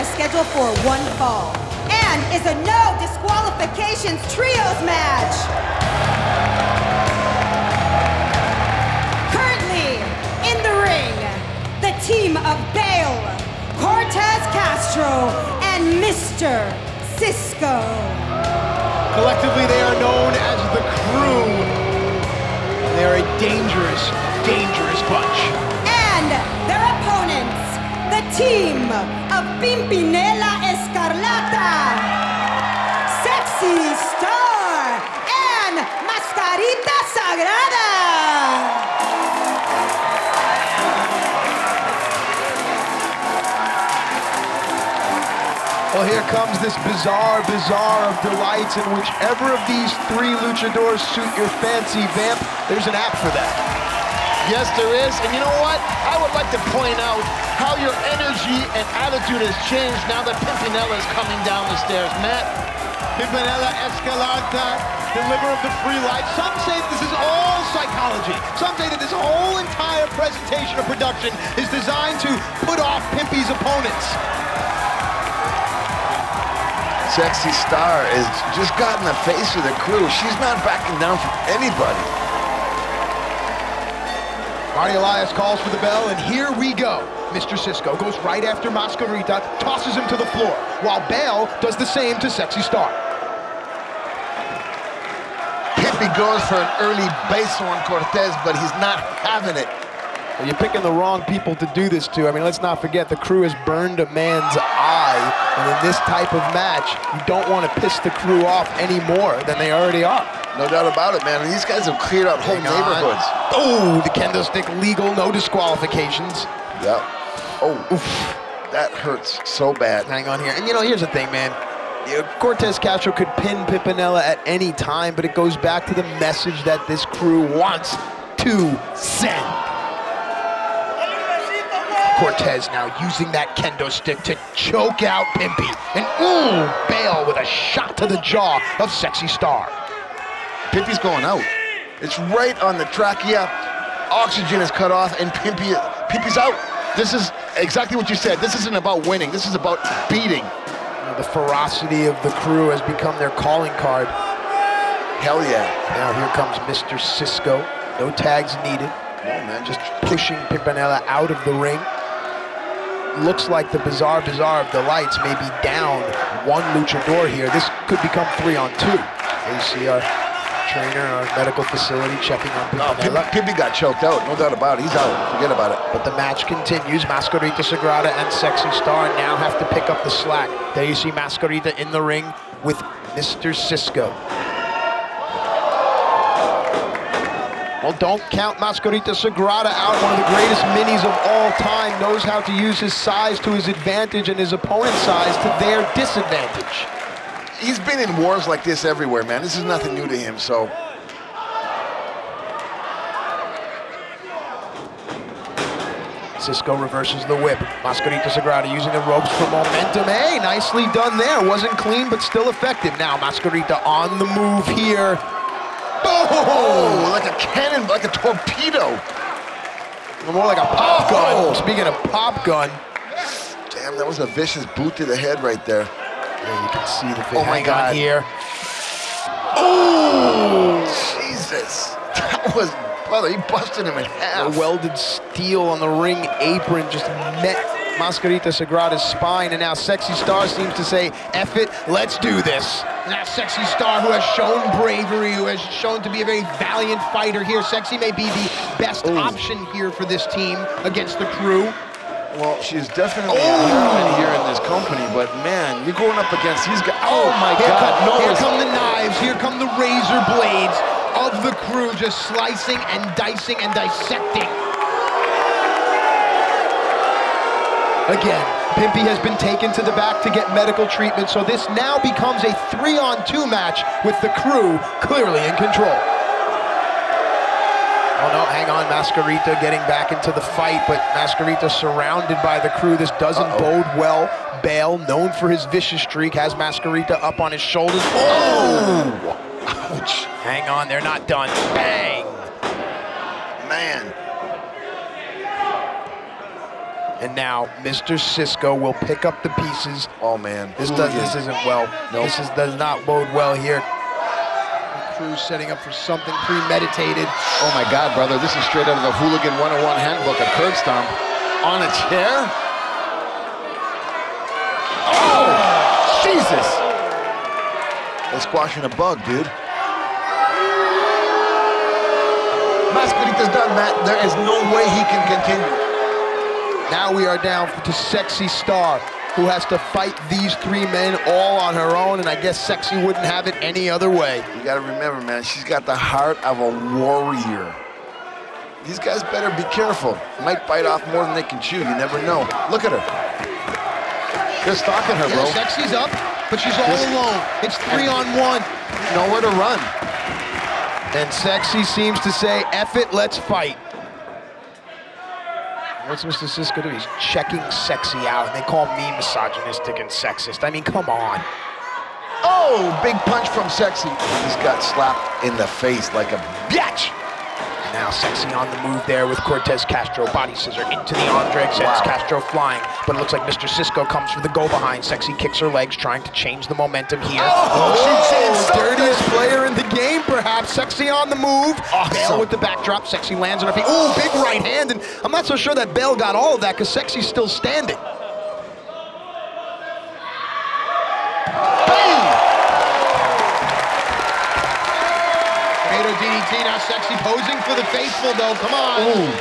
is scheduled for one fall and is a no disqualifications trios match. Currently in the ring, the team of Bale, Cortez Castro, and Mr. Cisco. Collectively, they are known as the Crew. They're a dangerous, dangerous bunch. And their opponents, the team of Pimpinela Escarlata, Sexy Star, and Mascarita Sagrada. Well, here comes this bizarre of delights, and whichever of these three luchadors suit your fancy, Vamp, there's an app for that. Yes, there is, and you know what? I would like to point out how your energy and attitude has changed now that Pimpinela is coming down the stairs. Matt? Pimpinela Escarlata, deliver of the free life. Some say that this is all psychology. Some say that this whole entire presentation of production is designed to put off Pimpy's opponents. Sexy Star has just gotten the face of the Crew. She's not backing down from anybody. Marty Elias calls for the bell, and here we go. Mr. Cisco goes right after Mascarita, tosses him to the floor, while Bale does the same to Sexy Star. Pimpy goes for an early base on Cortez, but he's not having it. Well, you're picking the wrong people to do this to. I mean, let's not forget, the Crew has burned a man's eye, and in this type of match, you don't want to piss the Crew off any more than they already are. No doubt about it, man. And these guys have cleared out whole neighborhoods. Oh, the kendo stick legal, no disqualifications. Yep. Oh, oof. That hurts so bad. Hang on here. And you know, here's the thing, man. Cortez Castro could pin Pimpinela at any time, but it goes back to the message that this Crew wants to send. Cortez now using that kendo stick to choke out Pimpy. And ooh, Bale with a shot to the jaw of Sexy Star. Pimpy's going out. It's right on the trachea. Oxygen is cut off, and Pimpy's out. This is exactly what you said. This isn't about winning. This is about beating. The ferocity of the Crew has become their calling card. Hell yeah. Now here comes Mr. Cisco. No tags needed. No, man. Just pushing Pimpinela out of the ring. Looks like the bizarre of delights may be down one luchador here. This could become 3-on-2. Here you see our trainer, our medical facility checking on Pimpinela. Pimpy got choked out, no doubt about it. He's out, forget about it. But the match continues. Mascarita Sagrada and Sexy Star now have to pick up the slack. There you see Mascarita in the ring with Mr. Cisco. Well, don't count Mascarita Sagrada out. One of the greatest minis of all time, knows how to use his size to his advantage and his opponent's size to their disadvantage. He's been in wars like this everywhere, man. This is nothing new to him, so. Cisco reverses the whip. Mascarita Sagrada using the ropes for momentum. Hey, nicely done there. Wasn't clean, but still effective. Now Mascarita on the move here. Oh, like a cannon, like a torpedo. More like a pop gun. Speaking of pop gun. Damn, that was a vicious boot to the head right there. Yeah, you can see the fit. Oh my God. Here. Oh, Jesus. That was, brother, he busted him in half. The welded steel on the ring apron just met Mascarita Sagrada's spine, and now Sexy Star seems to say, F it, let's do this. Now Sexy Star, who has shown bravery, who has shown to be a very valiant fighter here. Sexy may be the best option here for this team against the Crew. Well, she's definitely a heroine here in this company, but man, you're going up against these guys. Oh my God. Here come the knives, here come the razor blades of the Crew, just slicing and dicing and dissecting. Again, Pimpy has been taken to the back to get medical treatment, so this now becomes a 3-on-2 match with the Crew clearly in control. Oh no, hang on, Mascarita getting back into the fight, but Mascarita surrounded by the Crew. This doesn't bode well. Bale, known for his vicious streak, has Mascarita up on his shoulders. Oh! Ouch. Hang on, they're not done. Bang! Man. And now Mr. Cisco will pick up the pieces. Oh man, This isn't well. Nope. This does not bode well here. The crew's setting up for something premeditated. Oh my God, brother, this is straight out of the Hooligan 101 handbook, a curb stomp on a chair. Oh, Jesus. They're squashing a bug, dude. Mascarita's done that. There is no way he can continue. Now we are down to Sexy Star, who has to fight these 3 men all on her own, and I guess Sexy wouldn't have it any other way. You gotta remember, man, she's got the heart of a warrior. These guys better be careful. Might bite off more than they can chew, you never know. Look at her. They're stalking her, bro. Sexy's up, but she's all alone. It's 3-on-1. Nowhere to run. And Sexy seems to say, F it, let's fight. What's Mr. Cisco do? He's checking Sexy out, and they call me misogynistic and sexist. I mean, come on. Oh, big punch from Sexy. He just got slapped in the face like a bitch. And now Sexy on the move there with Cortez Castro. Body scissor into the arm drag, sends Castro flying. But it looks like Mr. Cisco comes for the go behind. Sexy kicks her legs, trying to change the momentum here. Oh, dirtiest player in the game, perhaps. Sexy on the move. Awesome. Bale with the backdrop. Sexy lands on her feet. Ooh, big right hand. And I'm not so sure that Bale got all of that because Sexy's still standing. DDT, now Sexy posing for the faithful, though. Come on.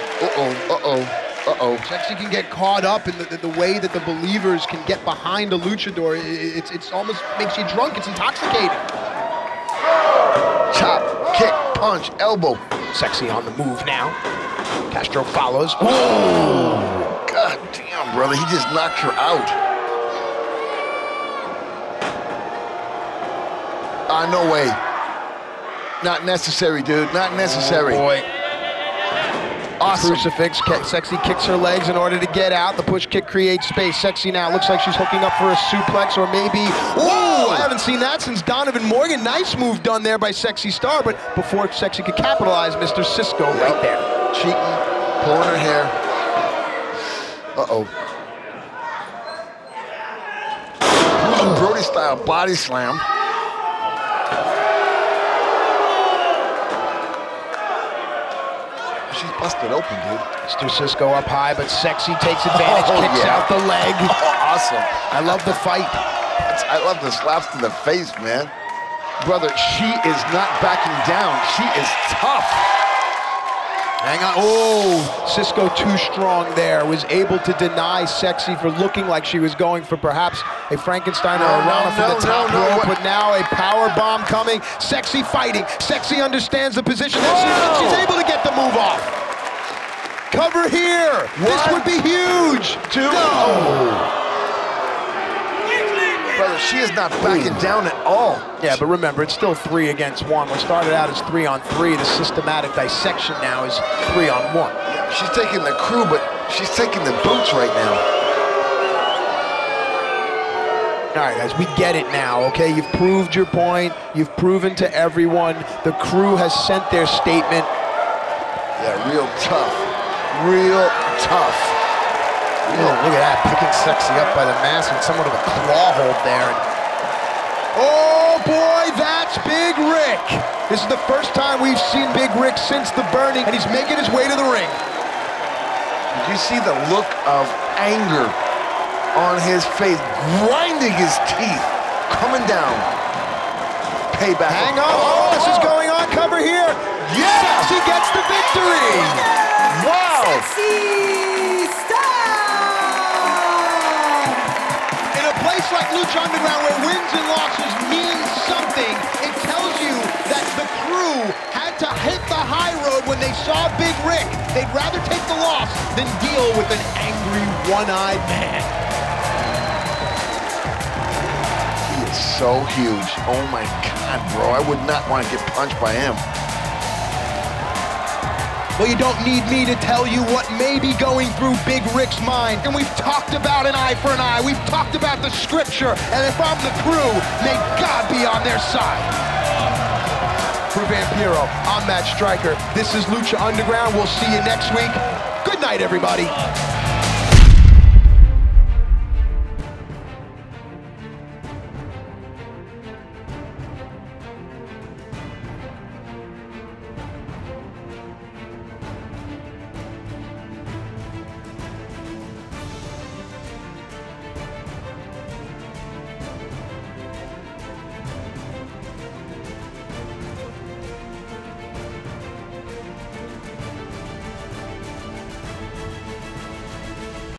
Sexy can get caught up in the way that the believers can get behind a luchador. It's almost makes you drunk. It's intoxicating. Chop, kick, punch, elbow. Sexy on the move now. Castro follows. Oh, God damn, brother. He just knocked her out. No way. Not necessary, dude. Not necessary. Oh, boy. Awesome. Crucifix. Sexy kicks her legs in order to get out. The push kick creates space. Sexy now looks like she's hooking up for a suplex or maybe... Whoa! I haven't seen that since Donovan Morgan. Nice move done there by Sexy Star, but before Sexy could capitalize, Mr. Cisco right there. Cheating, pulling her hair. Brody style body slam. She's busted open, dude. Mr. Cisco up high, but Sexy takes advantage, kicks out the leg. Awesome. I love the fight. I love the slaps to the face, man. Brother, she is not backing down. She is tough. Hang on. Oh, Cisco too strong there. Was able to deny Sexy for looking like she was going for perhaps a Frankenstein or a Rana from the top rope, but now a power bomb coming. Sexy fighting. Sexy understands the position. She's able to get the move off. Cover here. This would be huge. No. Brother, she is not backing down at all. Yeah, but remember, it's still 3 against 1. What started out as 3-on-3, the systematic dissection now is 3-on-1. Yeah, she's taking the crew, but she's taking the boots right now. All right, guys, we get it now, okay? You've proved your point. You've proven to everyone. The crew has sent their statement. Yeah, real tough. Real tough. Oh, look at that, picking Sexy up by the mask and somewhat of a claw hold there. Oh boy, that's Big Rick. This is the first time we've seen Big Rick since the burning, and he's making his way to the ring. Did you see the look of anger on his face, grinding his teeth, coming down? Payback. Hang on, this is going on, cover here. Yeah! Sexy gets the victory. Wow! Sexy Star! In a place like Lucha Underground where wins and losses mean something, it tells you that the crew had to hit the high road when they saw Big Rick. They'd rather take the loss than deal with an angry, one-eyed man. He is so huge. Oh my God, bro. I would not want to get punched by him. Well, you don't need me to tell you what may be going through Big Rick's mind. And we've talked about an eye for an eye. We've talked about the scripture. And if I'm the crew, may God be on their side. For Vampiro, I'm Matt Stryker. This is Lucha Underground. We'll see you next week. Good night, everybody.